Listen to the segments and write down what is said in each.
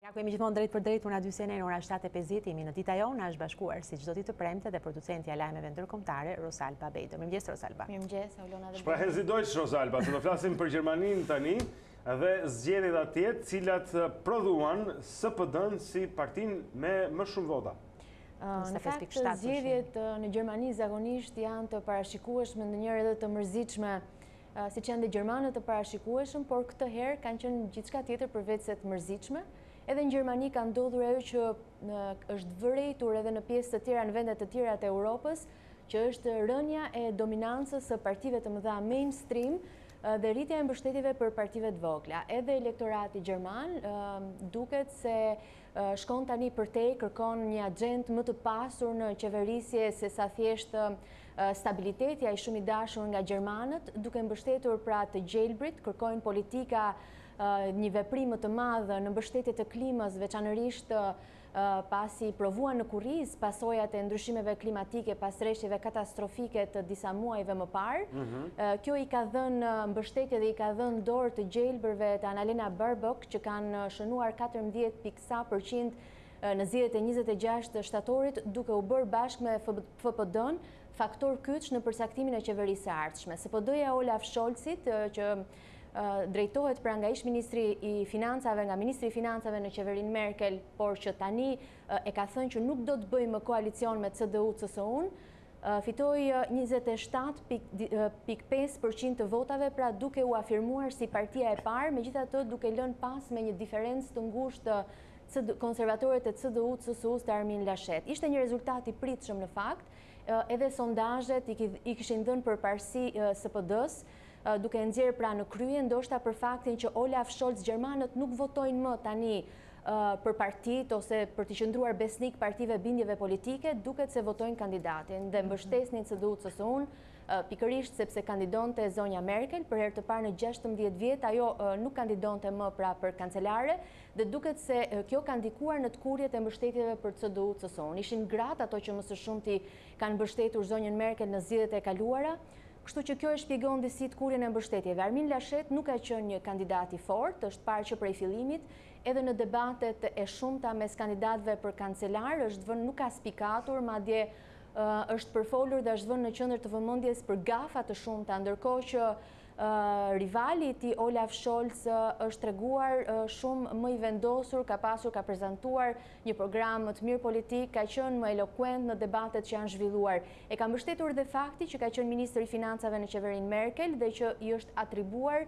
Jemi gjithmonë drejt për drejt puna dy sene në ora 7:50 jemi në dita jonë, është bashkuar si çdo ditë të premte dhe producentja e lajmeve ndërkombëtare Rosalba Bejdo. Mirëmëngjes Rosalba. Mirëmëngjes, Olona dhe Shprehezidojsh Rosalba, se do flasim për Gjermaninë tani dhe zgjedhjet atje, cilat prodhuan SPD-n si partinë me më shumë vota. Në fakt, zgjedhjet në Gjermani zakonisht janë të parashikueshme, ndonjëherë edhe të mërzitshme, siç janë dhe gjermanët të parashikueshëm, por këtë herë kanë qenë gjithçka tjetër përveç se të mërzitshme. Edhe në Gjermani ka ndodhur ajo që është vërejtur edhe në pjesë të tjera, në vendet të tjera të Europës, që është rënja e dominancës së partive të mëdha mainstream dhe rritja e mbështetjeve për partive të vogla. Edhe elektorati gjerman duket se shkon tani përtej, kërkon një agjend më të pasur në qeverisje se sa thjesht stabiliteti ai shumë i dashur nga gjermanët, duke mbështetur pra të gjelbrit, kërkojnë politika një veprim më të madh në mbështetje të klimës, veçanërisht pasi provuan në kurriz pasojat e ndryshimeve klimatike pas rreshjeve katastrofike të disa muajve më parë. Kjo i ka dhënë mbështetje dhe i ka dhënë dorë të gjelbërve të Annalena Baerbock, që kanë shënuar 14% në zgjedhjet e 26 shtatorit, duke u bërë bashkë me FPD-n faktor kyç në përcaktimin e qeverisë së ardhshme. SPD-ja Olaf Scholzit, që drejtohet pra nga ish ministri i financave, nga ministri i financave në qeverinë Merkel, por që tani e ka thënë që nuk do të bëjë më koalicion me CDU-CSU-n, fitoi 27.5% të votave, pra duke u afirmuar si partia e parë, megjithatë duke lënë pas me një diferencë të ngushtë konservatorët e CDU-CSU-s të Armin Laschet. Ishte një rezultat i pritshëm në fakt, edhe sondazhet i kishin dhënë përparësi SPD-s, duke nxjerrë pra në krye, ndoshta për faktin që Olaf Scholz gjermanët nuk votojnë më tani për partit ose për të qëndruar besnik partive bindjeve politike, duket se votojnë kandidatin dhe mbështesnin CDU-CSU-n, pikërisht sepse kandidonte zonja Merkel, për herë të parë në 16 vjet ajo nuk kandidonte më pra për kancelare, dhe duket se kjo ka ndikuar në të kurrjet e mbështetjeve për CDU-CSU-n. Ishin gratë ato që më së shumti kanë mbështetur zonjën Merkel në zgjedhjet e kaluara. Kështu që kjo e shpjegon disi të kurrjen e mbështetjeve. Armin Laschet nuk ka qenë një kandidat i fortë, është parë që prej fillimit, edhe në debatet e shumta mes kandidatëve për kancelar, është vënë nuk ka spikatur, madje është përfolur dhe është vënë në qendër të vëmendjes për gafa të shumta, ndërkohë që rivali i tij Olaf Scholz është treguar shumë më i vendosur, ka prezantuar një program më të mirë politik, ka qenë më elokuent në debatet që janë zhvilluar. E ka mbështetur dhe fakti që ka qenë ministri i financave në qeverinë Merkel dhe që i është atribuar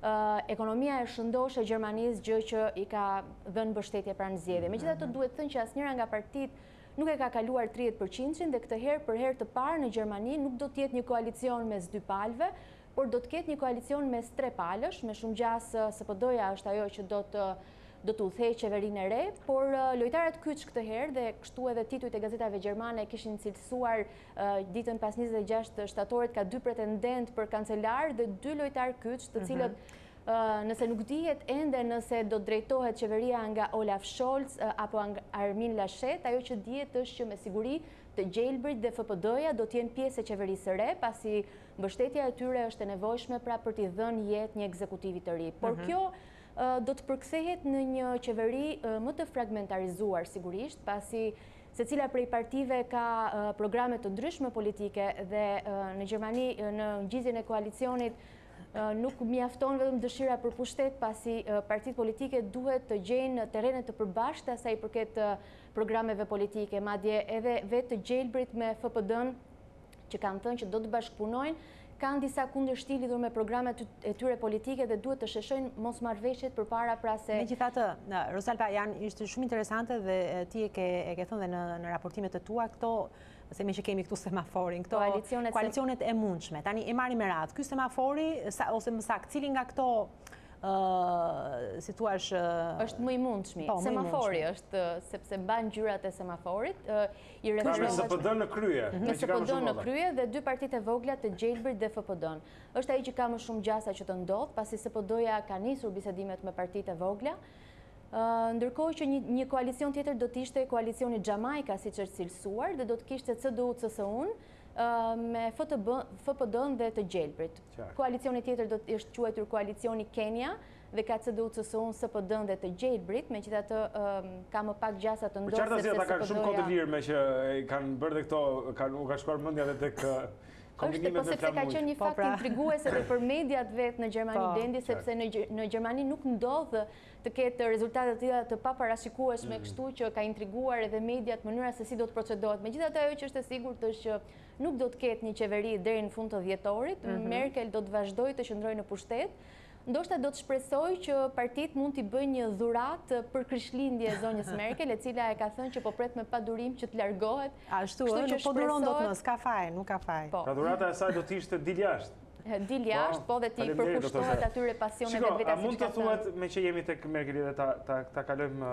ekonomia e shëndosh e Gjermanisë, gjë që i ka dhënë mbështetje pranë zgjedhjeve. Megjithatë duhet thënë që asnjëra nga partitë nuk e ka kaluar 30% dhe këtë herë për herë të parë në Gjermani nuk do të jetë një koalicion mes dy palëve, por do të ketë një koalicion mes tre palësh, me shumë gjas SPD-ja është ajo që do të udhëhej qeverinë e re, por lojtarët kyç këtë herë, dhe kështu edhe titujt e gazetave gjermane kishin cilësuar ditën pas 26 shtatorit ka dy pretendent për kancelar dhe dy lojtarë kyç, të cilët nëse nuk dihet ende nëse do drejtohet qeveria nga Olaf Scholz apo nga Armin Laschet, ajo që dihet është që me siguri të gjelbrit dhe FPD-ja do të jenë pjesë e qeverisë së re, pasi mbështetja e tyre është e nevojshme pra për t'i dhënë jetë një ekzekutivi të ri. Por kjo do të përkthehet në një qeveri më të fragmentarizuar sigurisht, pasi secila prej partive ka programe të ndryshme politike dhe në Gjermani në ngjizjen e koalicionit nuk mjafton vetëm dëshira për pushtet, pasi partitë politike duhet të gjejnë terrene të përbashkëta sa i përket programeve politike, madje edhe vetë të gjelbrit me FPD-n që kanë thënë që do të bashkëpunojnë, kanë disa kundërshti lidhur me programet e tyre politike dhe duhet të sheshojnë mosmarrveshjet përpara pra se... Megjithatë, Rosalba, ishte shumë interesante dhe ti e ke thënë dhe në raportimet e tua këto, se me që kemi këtu semaforin, këto koalicionet e mundshme. Tani e marrim me radhë. Ky semafori, ose më saktë, cili nga këto si thua është më i mundshmi. Semafori është sepse mban ngjyrat e semaforit, i rrethon me SPD-n në krye. Me SPD-n në krye dhe dy partitë e vogla të gjelbrit dhe FPD-n. Është ai që ka më shumë gjasa që të ndodh, pasi SPD-ja ka nisur bisedimet me partitë e vogla. Ndërkohë që një koalicion tjetër do të ishte koalicioni Jamaica, siç është cilësuar, dhe do të kishte CDU-CSU-n me FPD-n dhe të gjelbrit. Koalicioni tjetër do të ishte quajtur koalicioni Kenya, dhe ka CDU-CSU-n SPD-n dhe të gjelbrit, megjithatë ka më pak gjasa të ndosur sepse SPD-ja. Ka shumë kohë të lirë me që kanë bërë dhe këto, u ka shkuar mendja edhe tek është po sepse ka qenë një fakt intrigues edhe për mediat vetë në Gjermani blendi, sepse në Gjermani nuk ndodh të ketë rezultate të tilla të paparashikueshme, kështu që ka intriguar edhe mediat mënyra se si do të procedohet. Megjithatë ajo që është e sigurt është që nuk do të ketë një qeveri deri në fund të dhjetorit, Merkel do të vazhdojë të qëndrojë në pushtet. Ndoshta do të shpresoj që partitë mund t'i bëjnë një dhuratë për krishtlindje zonjës Merkel, e cila e ka thënë që po pret me padurim që të largohet. Ashtu, nuk po duron dot më, s'ka faj, nuk ka faj. Pra dhurata e saj do të ishte dil jashtë. Dil jashtë, po dhe ti përkushtohet atyre pasionet vetë siç ka thënë. Mund të thuhet me që jemi tek Merkeli dhe ta kalojmë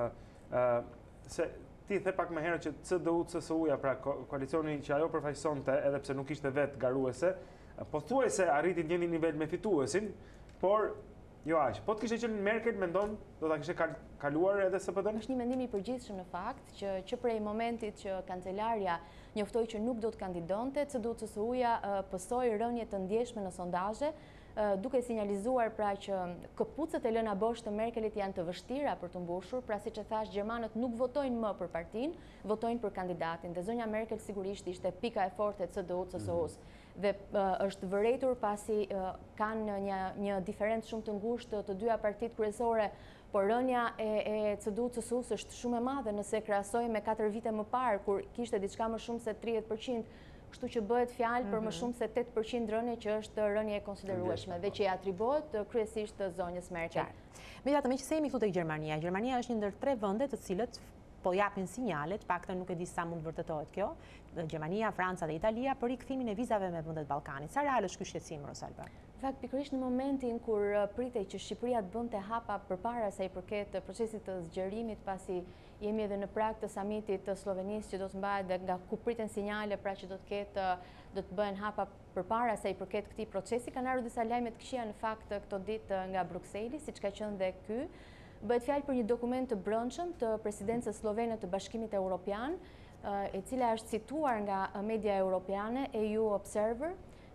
se ti the pak më herët që CDU-CSU-ja, pra koalicioni që ajo përfaqësonte, edhe pse nuk ishte vetë garuese, pothuajse arriti në një nivel me fituesin, por jo aq. Po të kishte qenë Merkel, mendon, do ta kishte kaluar edhe SPD-n? Është një mendim i përgjithshëm në fakt që prej momentit që kancelarja njoftoi që nuk do të kandidonte, CDU-CSU-ja pësoi rënje të ndjeshme në sondazhe, duke sinjalizuar pra që këpucët e lëna bosh të Merkelit janë të vështira për të mbushur, pra siç e thash, gjermanët nuk votojnë më për partinë, votojnë për kandidatin. Dhe zonja Merkel sigurisht ishte pika e fortë e CDU-CSU-s. Dhe është vërejtur pasi kanë një diferencë shumë të ngushtë të dyja partitë kryesore, por rënja e CDU-CSU-s është shumë e madhe nëse krahasoj me 4 vite më parë, kur kishte diçka më shumë se 30%, kështu që bëhet fjalë për më shumë se 8% rënje që është rënje e konsiderueshme dhe që i atribuohet kryesisht zonjës Merkel. Megjithatë, me që se jemi këtu tek Gjermania, Gjermania është një ndër 3 vende të cilët po japin sinjale, paktën nuk e di sa mund vërtetohet kjo, Gjermania, Franca dhe Italia për rikthimin e vizave me vendet Ballkanit. Sa real është ky shqetësim, Rosalba? Në fakt, pikërisht në momentin kur pritej që Shqipëria të bënte hapa përpara sa i përket procesit të zgjerimit, pasi jemi edhe në prag të samitit të Slovenisë që do të mbahet dhe nga ku priten sinjale pra që do të bëhen hapa përpara sa i përket këtij procesi, kanë ardhur disa lajme të këqija në fakt këto ditë nga Brukseli, siç ka qenë dhe ky. Bëhet fjalë për një dokument të brendshëm të presidencës slovene të Bashkimit Evropian, e cila është cituar nga media europiane, EU Observer,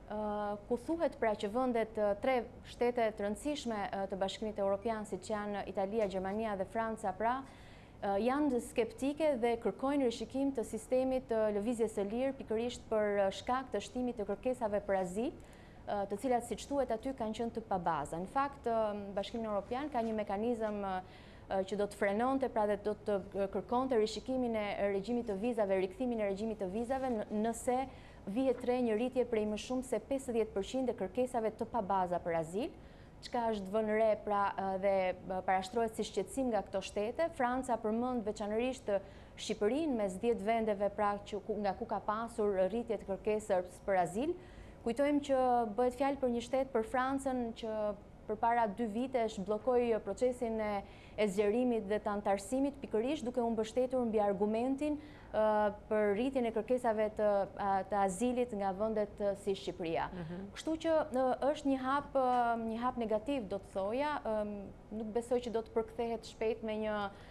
ku thuhet pra që vendet 3 shtete të rëndësishme të Bashkimit Evropian, siç janë Italia, Gjermania dhe Franca, pra janë skeptike dhe kërkojnë rishikim të sistemit të lëvizjes së lirë, pikërisht për shkak të shtimit të kërkesave për azil, të cilat siç thuhet aty kanë qenë të pabaza. Në fakt, Bashkimi Evropian ka një mekanizëm që do të frenonte, pra dhe do të kërkonte rishikimin e regjimit të vizave, rikthimin e regjimit të vizave nëse vihet re një rritje prej më shumë se 50% e kërkesave të pabaza për azil, çka është vënë re pra dhe parashtrohet si shqetësim nga këto shtete. Franca përmend veçanërisht Shqipërinë mes 10 vendeve pra nga ku ka pasur rritje të kërkesës për azil. Kujtojmë që bëhet fjalë për një shtet, për Francën, që përpara 2 vitesh bllokoi procesin e zgjerimit dhe të antarësimit, pikërisht duke u mbështetur mbi argumentin për rritjen e kërkesave të azilit nga vendet si Shqipëria. Kështu që është një hap negativ, do të thoja, nuk besoj që do të përkthehet shpejt me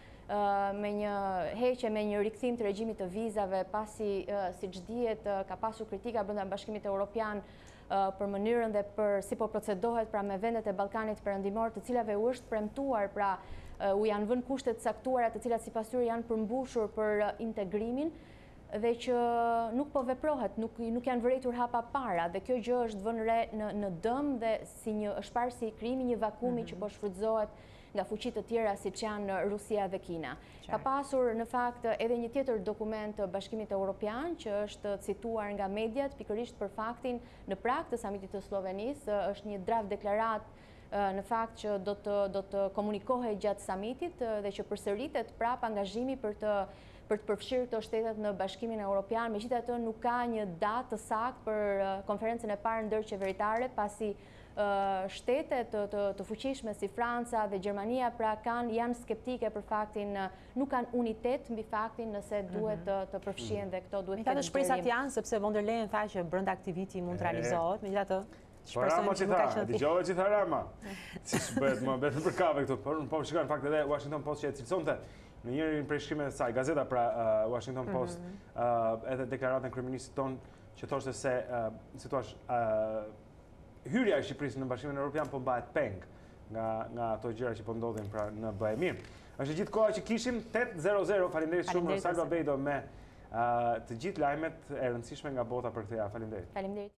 një heqje, me një rikthim të regjimit të vizave, pasi siç dihet ka pasur kritika brenda Bashkimit Evropian për mënyrën dhe për si po procedohet pra me vendet e Ballkanit Perëndimor, të cilave u është premtuar pra u janë vënë kushte të caktuara të cilat sipas tyre janë përmbushur për integrimin dhe që nuk po veprohet, nuk janë vërejtur hapa para dhe kjo gjë është vënë re në dëm dhe është parë si krijimi një vakumi që po shfrytëzohet nga fuqit të tjera siç janë Rusia dhe Kina. Ka pasur në fakt edhe një tjetër dokument të Bashkimit Evropian që është cituar nga mediat pikërisht për faktin në prag të samitit të Slovenisë, është një draft deklarat në fakt që do të komunikohet gjatë samitit dhe që përsëritet prap angazhimi për të përfshirë këto shtetet në Bashkimin Evropian, megjithatë nuk ka një datë të saktë për konferencën e parë ndërqeveritare, pasi shtetet të fuqishme si Franca dhe Gjermania pra janë skeptike për faktin, nuk kanë unitet mbi faktin nëse duhet të përfshihen dhe këto duhet të kenë shpresat janë, sepse von der Leyen tha që brenda aktiviti mund të realizohet, megjithatë Po Rama që tha, dëgjove që tha Rama, si shbet më betën për kave këtu, po shikoj në fakt edhe Washington Post që e cilësonte në njërin prej shkrimeve të saj, gazeta pra Washington Post, edhe deklaratën e kryeministit ton që thoshte se hyrja e Shqipërisë në Bashkimin Evropian po bëhet peng nga ato gjëra që po ndodhin pra në BE. Mirë. Është gjithë koha që kishim 8:00. Faleminderit shumë Rosalba Bejdo me të gjithë lajmet e rëndësishme nga bota për këtë javë. Faleminderit.